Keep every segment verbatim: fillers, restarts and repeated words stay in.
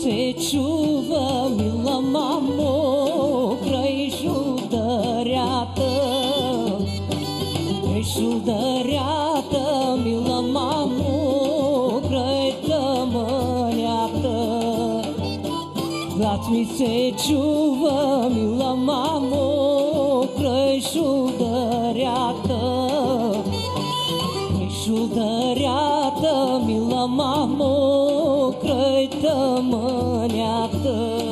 се чува, мила мамо, край шударята. Край шударята, мила мамо, край тъмънята. Глас ми се чува, мила мамо, край шударята. Край шударята, мила мамо, край тъмънята.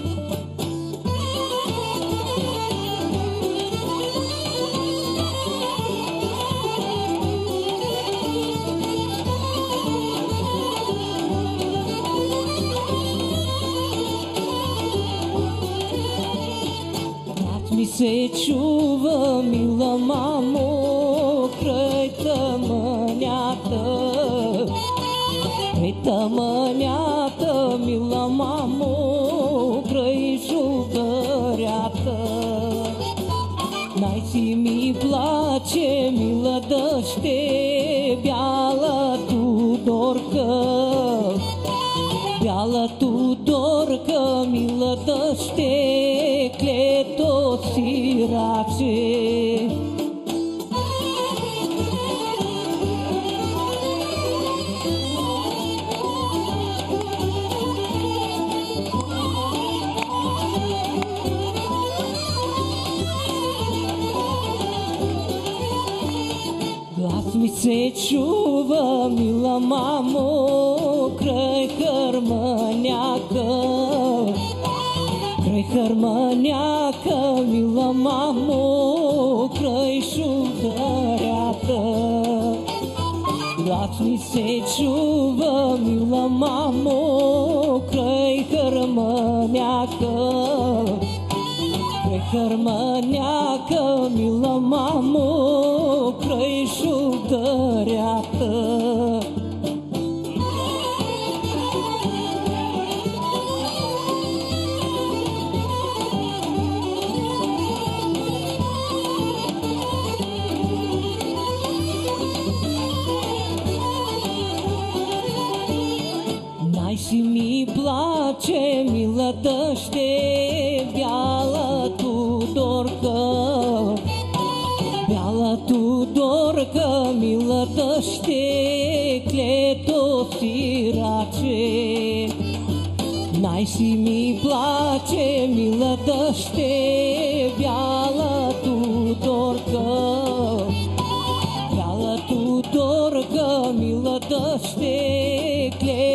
Ми се чува, мила мамо, край тъмънята. Край тъмънята, мила мамо, край шударята. Най-си ми плаче, мила дъще, бяла Тудорка. Бяла Тудорка, мила дъще, клето сираче. Глас ми се чува, мила мамо, край харманяка. Край харманяка, мила мамо, край шударята. Глас ми се чува, мила мамо, край харманяка. Край харманяка, мила мамо, край шударята. Най-си ми плаче, мила дъще, бяла Тудорка. Бяла Тудорка, мила дъще, клето сираче. Най-си ми плаче, мила дъще, бяла Тудорка. Бяла Тудорка, мила дъще, клето